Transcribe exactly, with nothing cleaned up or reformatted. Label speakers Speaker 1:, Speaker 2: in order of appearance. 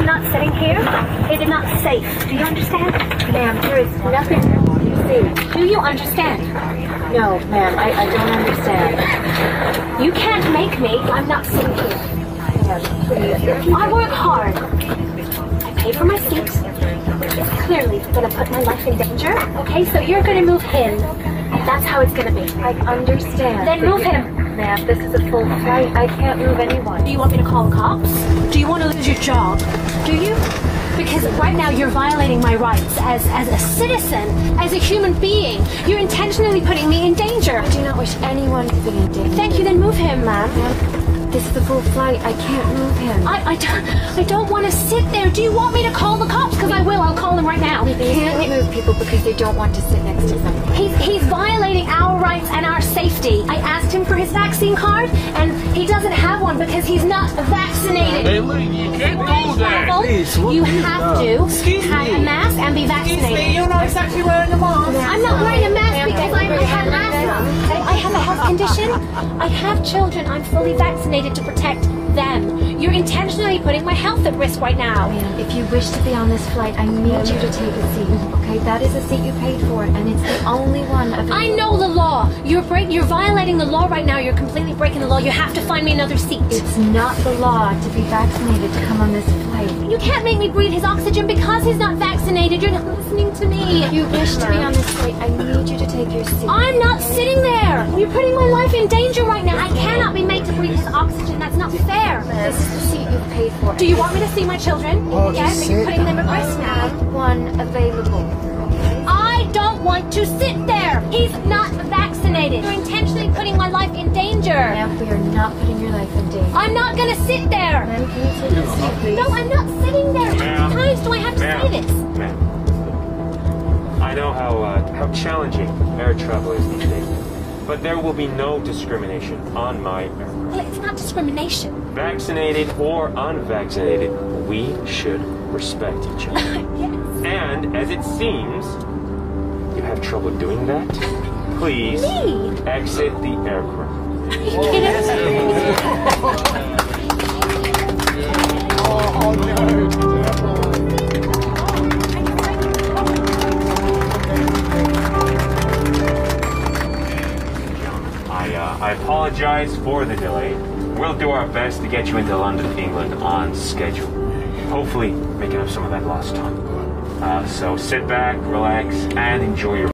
Speaker 1: not sitting here, it is not safe. Do you understand?
Speaker 2: Ma'am, there is nothing you see.
Speaker 1: Do you understand?
Speaker 2: No, ma'am, I, I don't understand.
Speaker 1: You can't make me. I'm not sitting here.
Speaker 2: Ma'am, please.
Speaker 1: I work hard. I pay for my seat. It's clearly going to put my life in danger. Okay, so you're going to move him. And that's how it's going to be.
Speaker 2: I understand.
Speaker 1: Then move him.
Speaker 2: Ma'am, this is a full flight. I can't move anyone.
Speaker 1: Do you want me to call the cops? Do you want to lose your job? Do you? Because right now you're violating my rights as, as a citizen, as a human being. You're intentionally putting me in danger.
Speaker 2: I do not wish anyone to be in danger.
Speaker 1: Thank you, then move him, ma'am.
Speaker 2: Ma'am, this is a full flight. I can't move him.
Speaker 1: I, I, don't, I don't want to sit there. Do you want me to call the cops? Because I will. I'll call them right now.
Speaker 2: They can't move people because they don't want to sit next to someone.
Speaker 1: He's, he's violating our rights and our safety. I asked him for his vaccine card, and he doesn't have one because he's not vaccinated.
Speaker 3: Hey, Lee, you can't do that.
Speaker 1: Please, you have to
Speaker 3: Excuse
Speaker 1: have
Speaker 3: me.
Speaker 1: a mask and be vaccinated.
Speaker 3: Excuse me, you're not exactly wearing a mask.
Speaker 1: I'm not wearing a mask because I, I have asthma. I, I have a health condition. I have children. I'm fully vaccinated to protect them. You're intentionally putting my health at risk right now.
Speaker 2: Ma'am, if you wish to be on this flight, I need you to take a seat. Okay, that is a seat you paid for, and it's the only one available.
Speaker 1: I know the law. You're break. You're violating the law right now. You're completely breaking the law. You have to find me another seat.
Speaker 2: It's not the law to be vaccinated to come on this flight.
Speaker 1: You can't make me breathe his oxygen because he's not vaccinated. You're not listening to me.
Speaker 2: If you wish to be on this flight, I need you to take your seat.
Speaker 1: I'm not sitting there. You're putting my life in danger right now. I cannot be made to breathe his oxygen. That's not fair.
Speaker 2: This is the seat you've paid for.
Speaker 1: Do you want me to see my children?
Speaker 4: Oh,
Speaker 1: Yes,
Speaker 4: just
Speaker 1: you're
Speaker 4: sit
Speaker 1: putting them at
Speaker 4: down.
Speaker 1: risk now.
Speaker 2: One available. Okay?
Speaker 1: I don't want to sit there. He's not vaccinated. You're intentionally putting my life in danger.
Speaker 2: Ma'am, we are not putting your life in danger.
Speaker 1: I'm not going to sit there.
Speaker 2: Ma'am, can you take a seat, please?
Speaker 1: No, I'm not sitting there. How
Speaker 3: Ma'am.
Speaker 1: many times do I have to
Speaker 3: Ma'am.
Speaker 1: say this?
Speaker 3: Ma'am, I know how uh, how challenging air travel is these days, but there will be no discrimination on my aircraft.
Speaker 1: Well, it's not discrimination.
Speaker 3: Vaccinated or unvaccinated, we should respect each other.
Speaker 1: Yes.
Speaker 3: And as it seems, you have trouble doing that, please
Speaker 1: Me?
Speaker 3: exit the aircraft.
Speaker 1: Are you kidding me?
Speaker 3: I, uh, I apologize for the delay. We'll do our best to get you into London, England on schedule. Hopefully making up some of that lost time. Uh, so sit back, relax, and enjoy your